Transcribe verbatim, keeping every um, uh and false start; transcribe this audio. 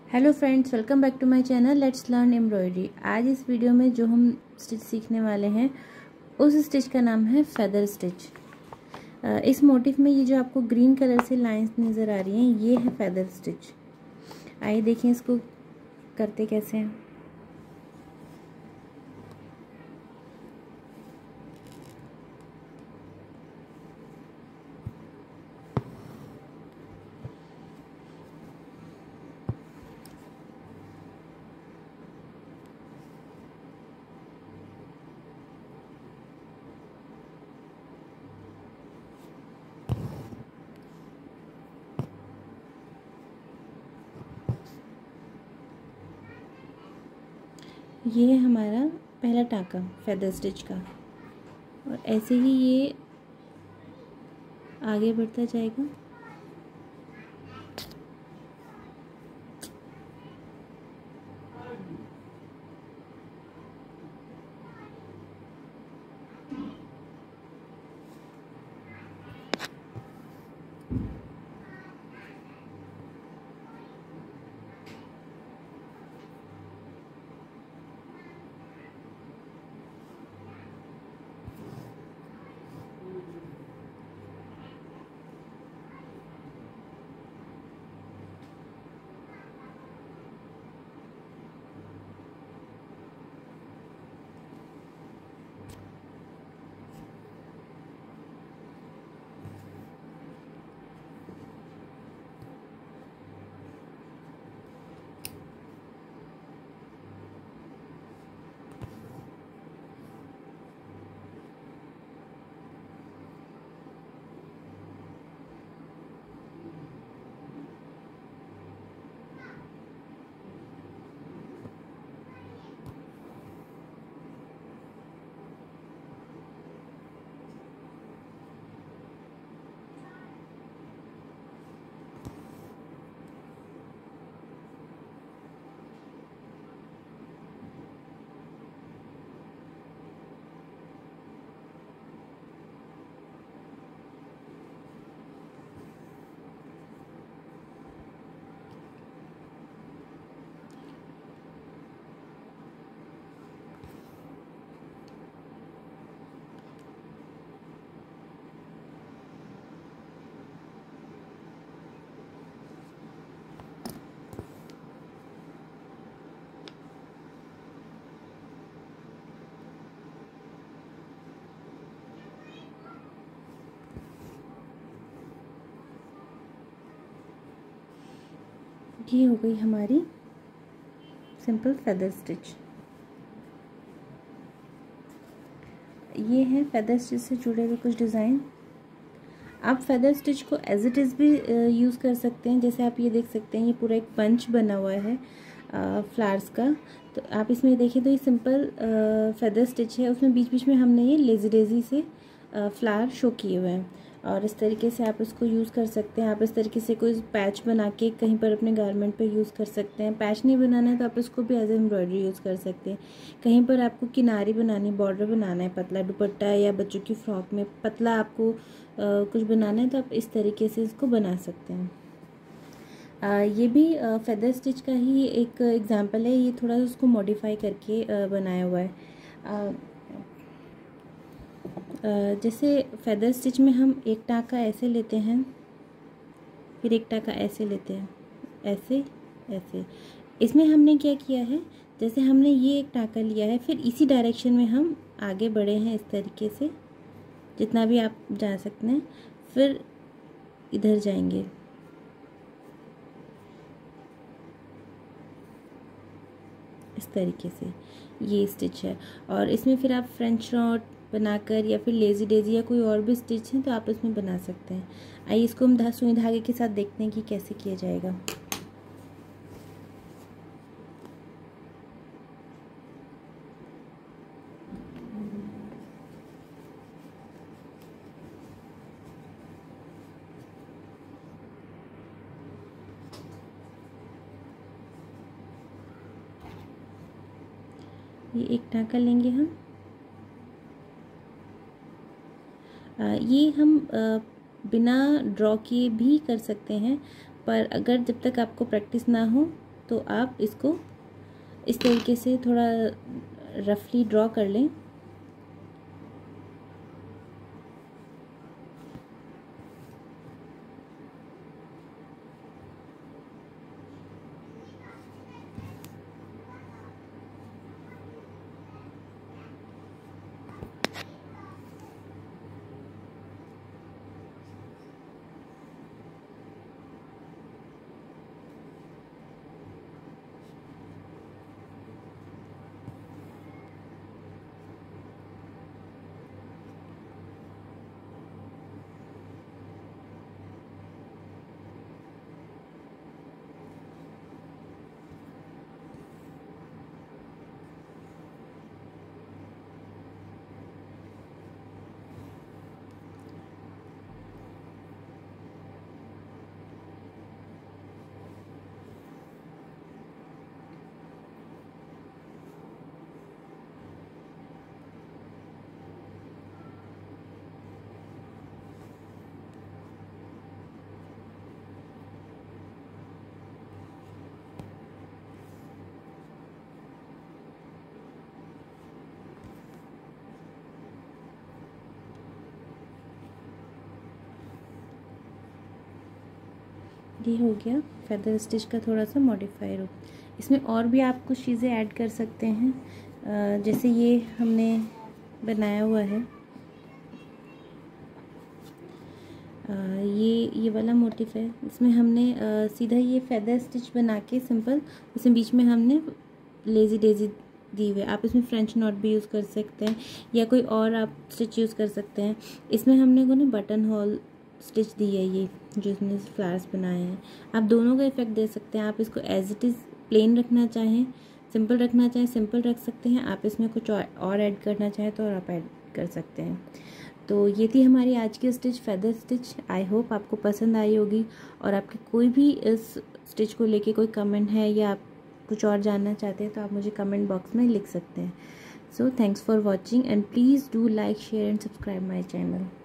Hello friends, welcome back to my channel let's learn embroidery. आज इस video में जो हम स्टिच सीखने वाले हैं उस स्टिच का नाम है फेदर स्टिच। इस मोटिव में ये जो आपको ग्रीन कलर से लाइंस नज़र आ रही हैं ये है फेदर स्टिच। आइए देखें इसको करते कैसे हैं। ये है हमारा पहला टाँका फेदर स्टिच का, और ऐसे ही ये आगे बढ़ता जाएगा। ये हो गई हमारी सिंपल फेदर स्टिच। ये है फेदर स्टिच से जुड़े हुए कुछ डिज़ाइन। आप फेदर स्टिच को एज इट इज़ भी यूज़ कर सकते हैं। जैसे आप ये देख सकते हैं, ये पूरा एक पंच बना हुआ है फ्लावर्स का। तो आप इसमें देखिए तो ये सिंपल फेदर स्टिच है, उसमें बीच बीच में हमने ये लेजी डेजी से फ्लावर शो किए हुए हैं, और इस तरीके से आप इसको यूज़ कर सकते हैं। आप इस तरीके से कोई पैच बना के कहीं पर अपने गारमेंट पे यूज़ कर सकते हैं। पैच नहीं बनाना है तो आप इसको भी एज एम्ब्रॉयडरी यूज़ कर सकते हैं। कहीं पर आपको किनारी बनानी, बॉर्डर बनाना है, पतला दुपट्टा या बच्चों की फ्रॉक में पतला आपको आ, कुछ बनाना है तो आप इस तरीके से इसको बना सकते हैं। आ, ये भी फेदर स्टिच का ही एक एग्जाम्पल है। ये थोड़ा उसको मॉडिफाई करके आ, बनाया हुआ है। आ, जैसे फेदर स्टिच में हम एक टाँका ऐसे लेते हैं, फिर एक टाँका ऐसे लेते हैं, ऐसे ऐसे। इसमें हमने क्या किया है, जैसे हमने ये एक टाँका लिया है, फिर इसी डायरेक्शन में हम आगे बढ़े हैं इस तरीके से, जितना भी आप जा सकते हैं, फिर इधर जाएंगे। इस तरीके से ये स्टिच है। और इसमें फिर आप फ्रेंच नॉट बनाकर या फिर लेजी डेजी या कोई और भी स्टिच है तो आप इसमें बना सकते हैं। आइए इसको हम सुई धागे के साथ देखते हैं कि कैसे किया जाएगा। ये एक टाँका लेंगे हम। आ, ये हम आ, बिना ड्रॉ किए भी कर सकते हैं, पर अगर जब तक आपको प्रैक्टिस ना हो तो आप इसको इस तरीके से थोड़ा रफली ड्रॉ कर लें। ये हो गया फेदर स्टिच का थोड़ा सा मॉडिफाई रूप। इसमें और भी आप कुछ चीज़ें ऐड कर सकते हैं, जैसे ये हमने बनाया हुआ है ये ये वाला मोटिफ है। इसमें हमने सीधा ये फेदर स्टिच बना के सिंपल, उसमें बीच में हमने लेज़ी डेज़ी दी हुई है। आप इसमें फ्रेंच नॉट भी यूज़ कर सकते हैं या कोई और आप स्टिच यूज़ कर सकते हैं। इसमें हमने को ना बटन होल स्टिच दी है, ये जो इसमें फ्लावर्स बनाए हैं। आप दोनों का इफेक्ट दे सकते हैं। आप इसको एज इट इज़ प्लेन रखना चाहें, सिंपल रखना चाहें सिंपल रख सकते हैं। आप इसमें कुछ और ऐड करना चाहें तो और आप ऐड कर सकते हैं। तो ये थी हमारी आज की stitch feather stitch. I hope आपको पसंद आई होगी, और आपके कोई भी इस स्टिच को लेके कोई कमेंट है या आप कुछ और जानना चाहते हैं तो आप मुझे कमेंट बॉक्स में लिख सकते हैं। So thanks for watching and please do like share and subscribe my channel.